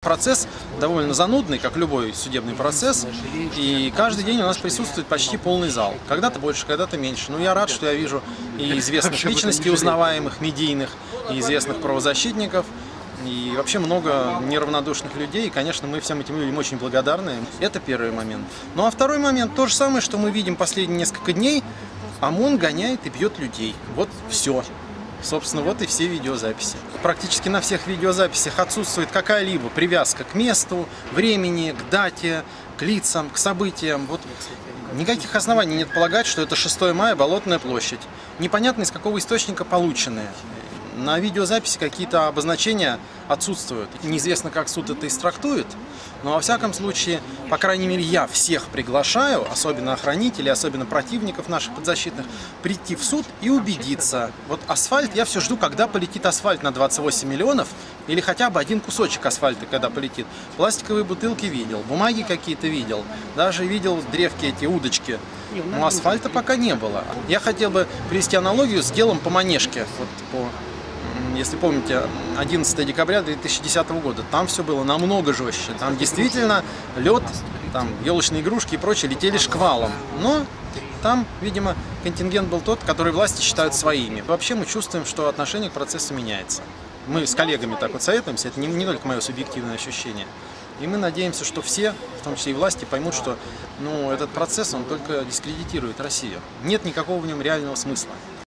процесс довольно занудный, как любой судебный процесс, и каждый день у нас присутствует почти полный зал. Когда-то больше, когда-то меньше. Но я рад, что я вижу и известных личностей, узнаваемых, медийных, и известных правозащитников, и вообще много неравнодушных людей. И, конечно, мы всем этим людям очень благодарны. Это первый момент. Ну а второй момент, то же самое, что мы видим последние несколько дней. ОМОН гоняет и бьет людей. Вот все. Собственно, вот и все видеозаписи. Практически на всех видеозаписях отсутствует какая-либо привязка к месту, времени, к дате, к лицам, к событиям. Вот никаких оснований нет полагать, что это 6 мая, Болотная площадь. Непонятно, из какого источника полученные. На видеозаписи какие-то обозначения отсутствуют. Неизвестно, как суд это истрактует, но во всяком случае, по крайней мере, я всех приглашаю, особенно охранителей, особенно противников наших подзащитных, прийти в суд и убедиться. Вот асфальт, я все жду, когда полетит асфальт на 28 миллионов, или хотя бы один кусочек асфальта, когда полетит. Пластиковые бутылки видел, бумаги какие-то видел, даже видел древки, эти удочки. Но асфальта пока не было. Я хотел бы привести аналогию с делом по Манежке, если помните, 11 декабря 2010 года, там все было намного жестче. Там действительно лед, там елочные игрушки и прочее летели шквалом. Но там, видимо, контингент был тот, который власти считают своими. Вообще мы чувствуем, что отношение к процессу меняется. Мы с коллегами так вот советуемся, это не только мое субъективное ощущение. И мы надеемся, что все, в том числе и власти, поймут, что этот процесс, он только дискредитирует Россию. Нет никакого в нем реального смысла.